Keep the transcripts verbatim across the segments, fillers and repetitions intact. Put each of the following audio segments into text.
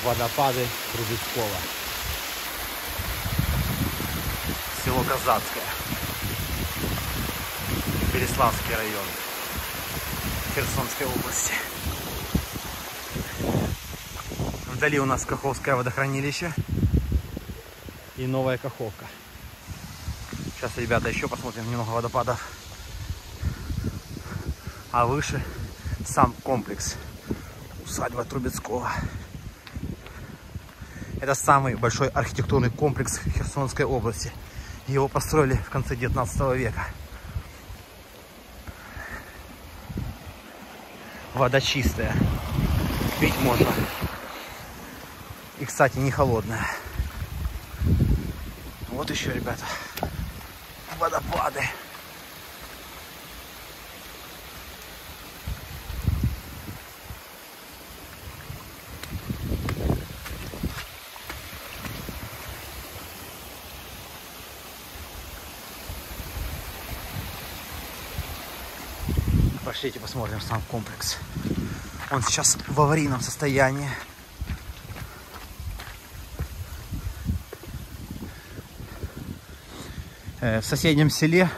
Водопады Трубецкого. Село Казацкое. Переславский район. Херсонской области. Вдали у нас Каховское водохранилище и Новая Каховка. Сейчас, ребята, еще посмотрим немного водопадов. А выше сам комплекс. Усадьба Трубецкого. Это самый большой архитектурный комплекс Херсонской области. Его построили в конце девятнадцатого века. Вода чистая. Пить можно. И, кстати, не холодная. Вот еще, ребята, водопады. Пошлите посмотрим сам комплекс. Он сейчас в аварийном состоянии. В соседнем селе,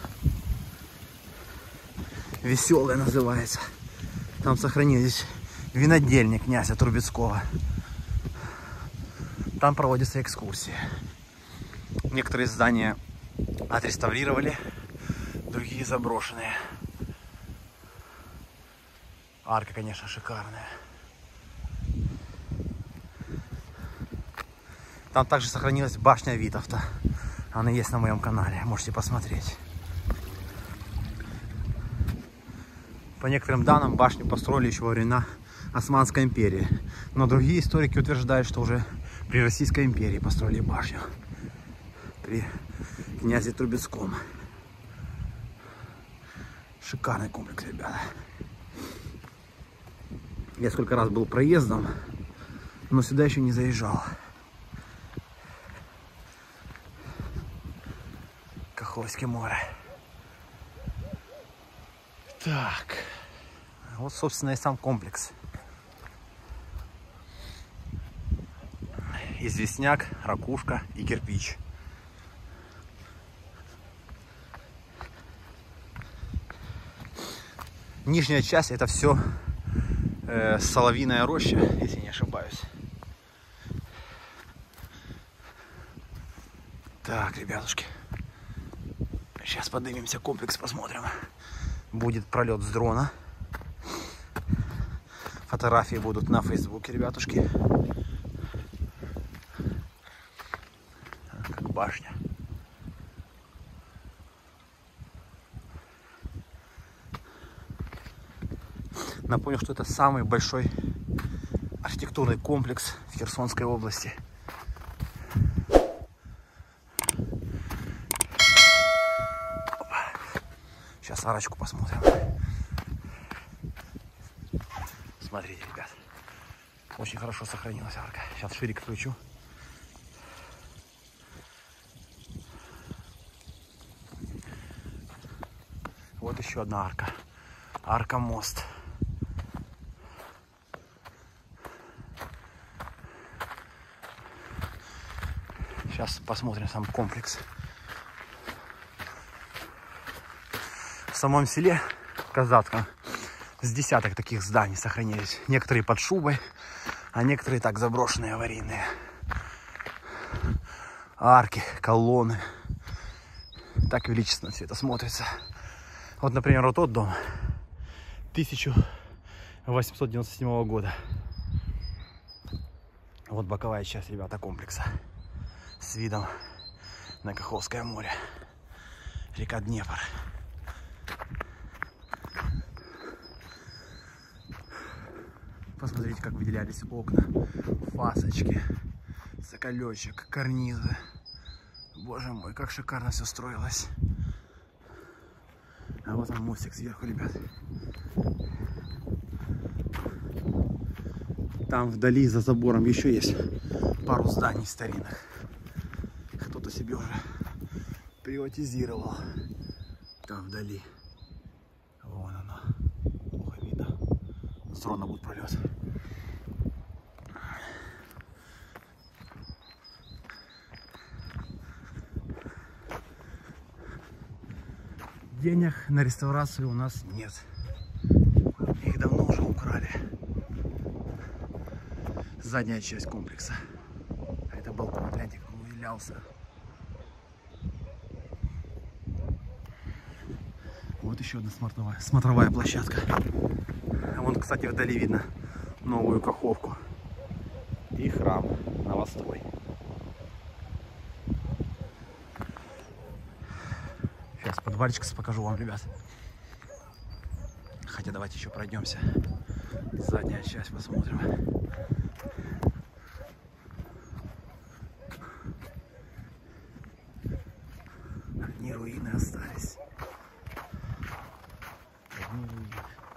Веселое называется, там сохранились винодельни князя Трубецкого. Там проводятся экскурсии. Некоторые здания отреставрировали, другие заброшенные. Арка, конечно, шикарная. Там также сохранилась башня Витовта. Она есть на моем канале, можете посмотреть. По некоторым данным, башню построили еще во времена Османской империи. Но другие историки утверждают, что уже при Российской империи построили башню. При князе Трубецком. Шикарный комплекс, ребята. Я сколько раз был проездом, но сюда еще не заезжал. Каховское море. Так, вот, собственно, и сам комплекс. Известняк, ракушка и кирпич. Нижняя часть — это все э, соловьиная роща, если не ошибаюсь. Так, ребятушки. Сейчас поднимемся, комплекс посмотрим. Будет пролет с дрона. Фотографии будут на фейсбуке, ребятушки. Как башня. Напомню, что это самый большой архитектурный комплекс в Херсонской области. Сейчас арочку посмотрим. Смотрите, ребят. Очень хорошо сохранилась арка. Сейчас ширик включу. Вот еще одна арка. Арка-мост. Сейчас посмотрим сам комплекс. В самом селе Казацком с десяток таких зданий сохранились. Некоторые под шубой, а некоторые так заброшенные, аварийные. Арки, колонны. Так величественно все это смотрится. Вот, например, вот тот дом тысяча восемьсот девяносто седьмого года. Вот боковая часть, ребята, комплекса с видом на Каховское море. Река Днепр. Посмотрите, как выделялись окна, фасочки, соколечек, карнизы. Боже мой, как шикарно все строилось. А вот он мостик сверху, ребят. Там вдали за забором еще есть пару зданий старинных. Кто-то себе уже приватизировал. Там вдали. Вон оно. Плохо видно. С дрона будет пролет. Денег на реставрацию у нас нет. Их давно уже украли. Задняя часть комплекса. А это балкон, гляньте, как он выделялся. Вот еще одна смотровая, смотровая площадка. Вон, кстати, вдали видно новую Каховку. И храм Новострой. Сейчас подвальчик покажу вам, ребят. Хотя давайте еще пройдемся. Задняя часть посмотрим. Одни руины остались. Одни руины.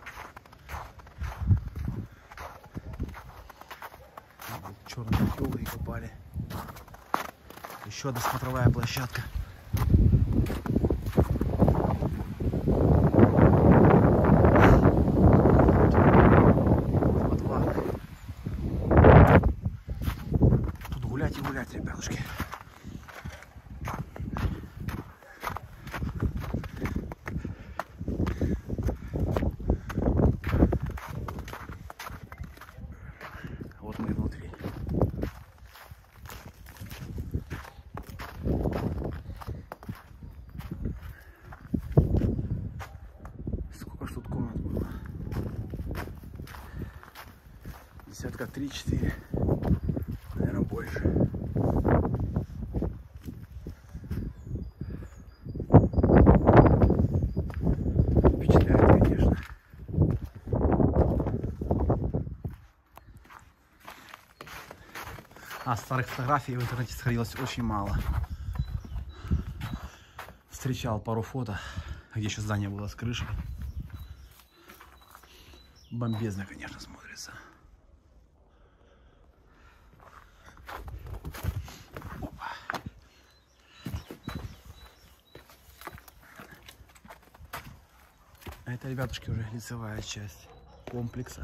Черные пчелы копали. Еще одна смотровая площадка. Тут гулять и гулять, ребятушки. Вот мы внутри. Сколько ж тут комнат было? Десятка три-четыре. Наверное, больше. Впечатляет, конечно. А старых фотографий в интернете сохранилось очень мало. Встречал пару фото, где еще здание было с крышей. Бомбезно, конечно, смотрится. Опа. А это, ребятушки, уже лицевая часть комплекса.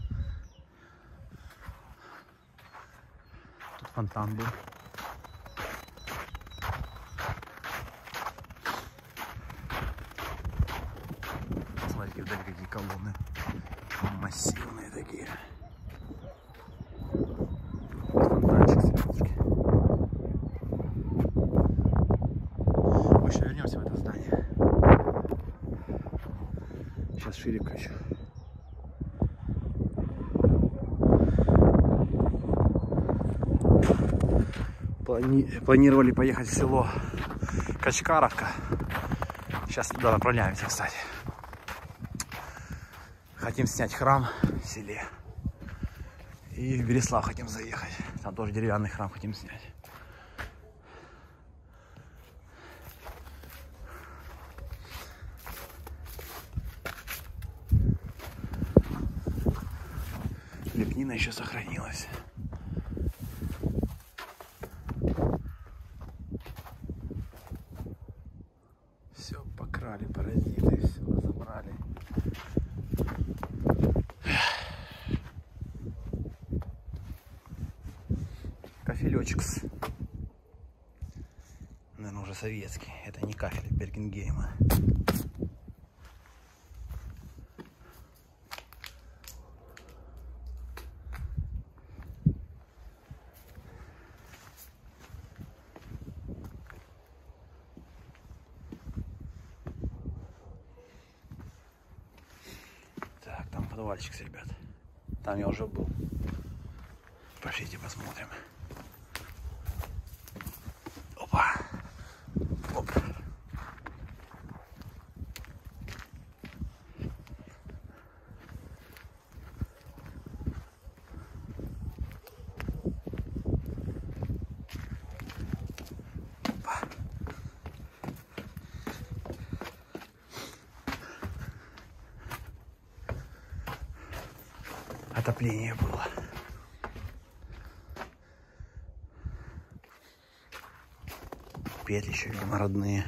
Тут фонтан был. Смотрите, вдали какие колонны. Массивные такие. Фонтанчик, ребятушки. Мы еще вернемся в это здание. Сейчас шире включу. Плани... Планировали поехать в село Качкаровка. Сейчас туда направляемся, кстати. Хотим снять храм в селе. И в Береслав хотим заехать. Там тоже деревянный храм хотим снять. Лепнина еще сохранилась. Все покрали, паразиты, все разобрали. Кафелечек. Наверное, уже советский. Это не кафель Бергенгейма. Так, там подвальчик, ребят. Там я уже был. Пошлите посмотрим. Опа. Оп. Опа. Отопление было. Петли еще, видимо, родные.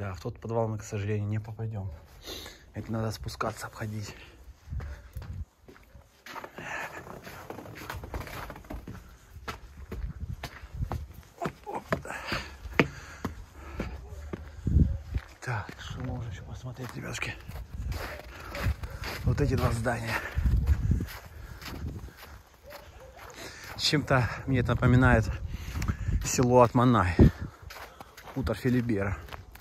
Да, в тот подвал мы, к сожалению, не попадем. Это надо спускаться, обходить. Так, что можно еще посмотреть, ребятушки? Вот эти два здания. Чем-то мне это напоминает село Атманай, хутор Филибера.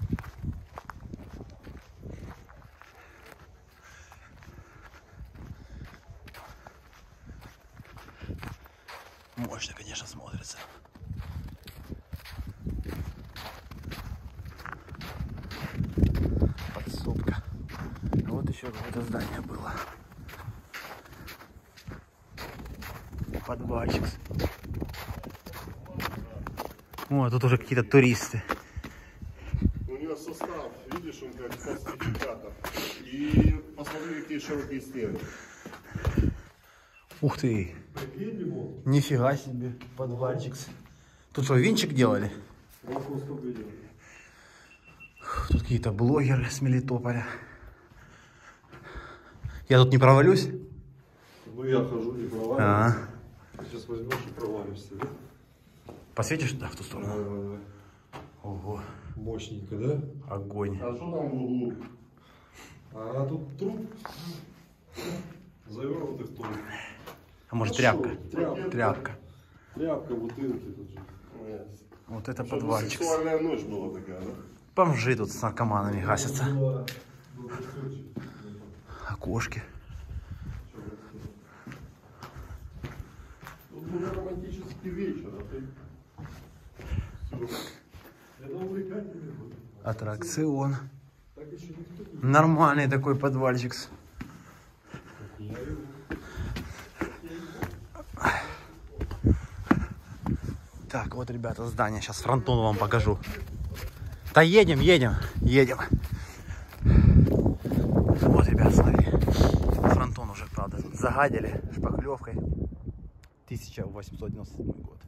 Мощно, конечно, смотрится. Подсобка. Вот еще какое-то здание было. Подвальчик. О, тут уже какие-то туристы. У него состав, видишь, он как фальсификатор. И посмотри, какие широкие стены. Ух ты! Нифига себе, подвальчик. Тут что, винчик делали? Тут какие-то блогеры с Мелитополя. Я тут не провалюсь? Ну я хожу, не проваливаюсь. А -а. Сейчас возьмешь и провалишься, да? Посветишь туда, в ту сторону? Давай, давай, давай. Ого. Мощненько, да? Огонь. А что там в углу? А тут труп. Завернутый в труп. А может, А тряпка? шо? Тряпка. Тряпка. Тряпка, бутылки тут же. Вот это Чтобы подвальчик. сексуальная ночь была такая, да? Бомжи тут с наркоманами гасятся. Окошки. Тут был романтический вечер, а ты... Это увлекательный был. Аттракцион. Нормальный такой подвальчик. Так, вот, ребята, здание. Сейчас фронтон вам покажу. Да едем, едем, едем. Вот, ребят, смотри. Фронтон уже, правда, тут загадили шпаклевкой. тысяча восемьсот девяносто седьмой год.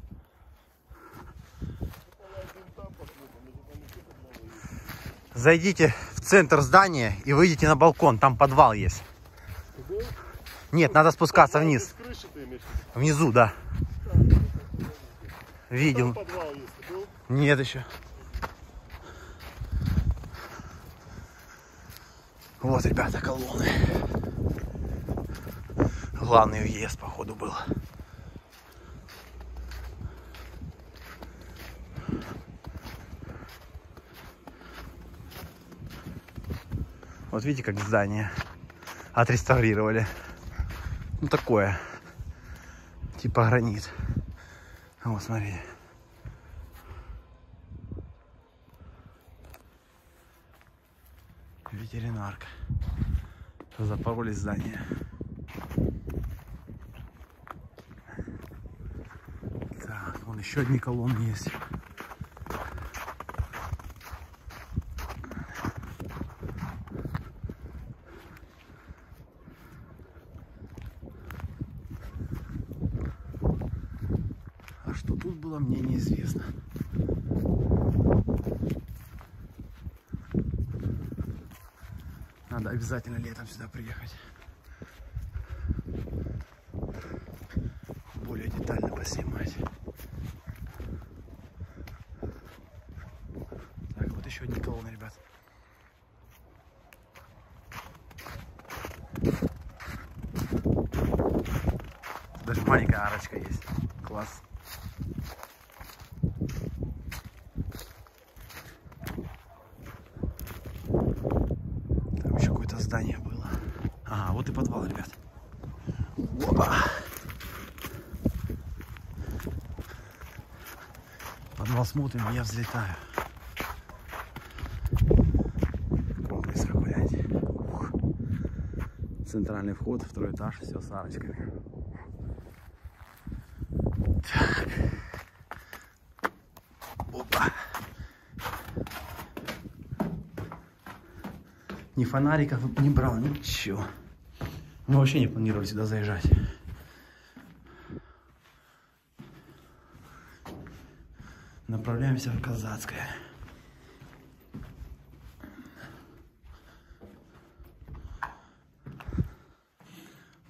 Зайдите в центр здания и выйдите на балкон. Там подвал есть. Нет, надо спускаться вниз. Внизу, да. Видел. Нет еще. Вот, ребята, колонны. Главный въезд, походу, был. Вот видите, как здание отреставрировали. Ну, такое. Типа гранит. Вот, смотрите. Ветеринарка. Запороли здание. Так, вон еще одни колонны есть. А что тут было, мне неизвестно. Надо обязательно летом сюда приехать. Более детально поснимать. Так, вот еще одни колонны, ребят. Даже маленькая арочка есть. Класс. Там еще какое-то здание было. Ага, вот и подвал, ребят. Опа. Подвал смотрим, я взлетаю. Комплекс какой, Ух. Центральный вход, второй этаж, все с арочками. Так. Опа. Ни фонариков не брал, ничего. Мы вообще не планировали сюда заезжать. Направляемся в Казацкое.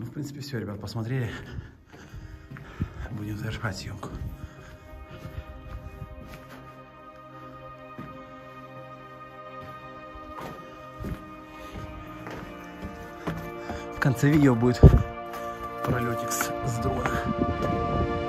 Ну, в принципе, все, ребят, посмотрели. Будем завершать съемку. В конце видео будет пролетик с, с дрона.